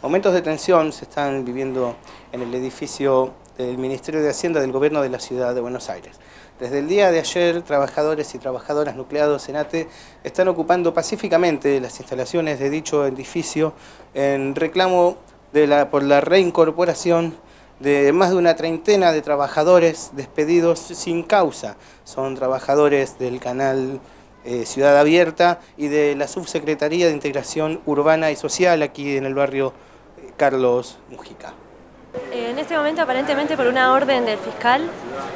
Momentos de tensión se están viviendo en el edificio del Ministerio de Hacienda del Gobierno de la Ciudad de Buenos Aires. Desde el día de ayer, trabajadores y trabajadoras nucleados en ATE están ocupando pacíficamente las instalaciones de dicho edificio en reclamo por la reincorporación de más de una treintena de trabajadores despedidos sin causa. Son trabajadores del canal Ciudad Abierta y de la Subsecretaría de Integración Urbana y Social aquí en el barrio Carlos Mujica. En este momento, aparentemente por una orden del fiscal,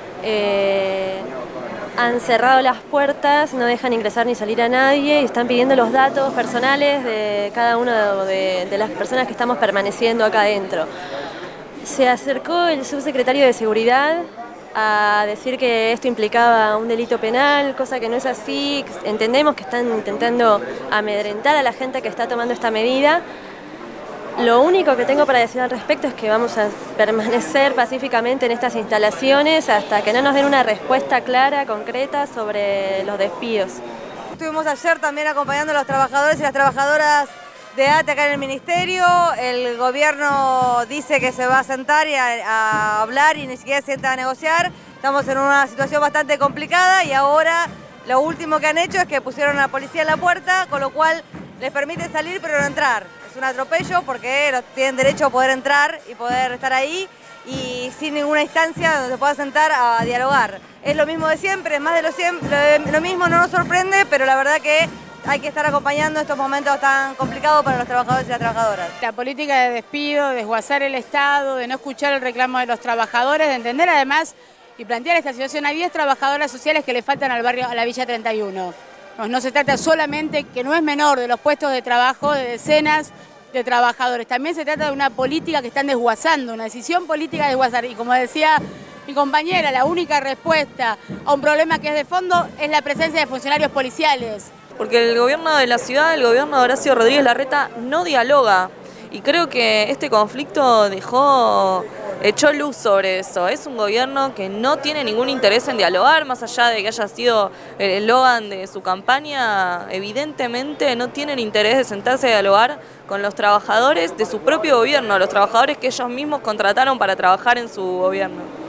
han cerrado las puertas, no dejan ingresar ni salir a nadie y están pidiendo los datos personales de cada una de las personas que estamos permaneciendo acá adentro. Se acercó el subsecretario de Seguridad a decir que esto implicaba un delito penal, cosa que no es así. Entendemos que están intentando amedrentar a la gente que está tomando esta medida. Lo único que tengo para decir al respecto es que vamos a permanecer pacíficamente en estas instalaciones hasta que no nos den una respuesta clara, concreta sobre los despidos. Estuvimos ayer también acompañando a los trabajadores y las trabajadoras de ATE acá en el Ministerio. El gobierno dice que se va a sentar y a hablar y ni siquiera se sienta a negociar. Estamos en una situación bastante complicada y ahora lo último que han hecho es que pusieron a la policía en la puerta, con lo cual les permite salir pero no entrar. Es un atropello porque tienen derecho a poder entrar y poder estar ahí y sin ninguna instancia donde se pueda sentar a dialogar. Es lo mismo de siempre, es más de lo mismo, no nos sorprende, pero la verdad que hay que estar acompañando estos momentos tan complicados para los trabajadores y las trabajadoras. La política de despido, de desguazar el Estado, de no escuchar el reclamo de los trabajadores, de entender además y plantear esta situación. Hay 10 trabajadoras sociales que le faltan al barrio, a la Villa 31. No se trata solamente, que no es menor, de los puestos de trabajo de decenas de trabajadores. También se trata de una política que están desguazando, una decisión política de desguazar. Y como decía mi compañera, la única respuesta a un problema que es de fondo es la presencia de funcionarios policiales. Porque el gobierno de la ciudad, el gobierno de Horacio Rodríguez Larreta, no dialoga. Y creo que este conflicto echó luz sobre eso. Es un gobierno que no tiene ningún interés en dialogar, más allá de que haya sido el eslogan de su campaña. Evidentemente no tienen interés de sentarse a dialogar con los trabajadores de su propio gobierno, los trabajadores que ellos mismos contrataron para trabajar en su gobierno.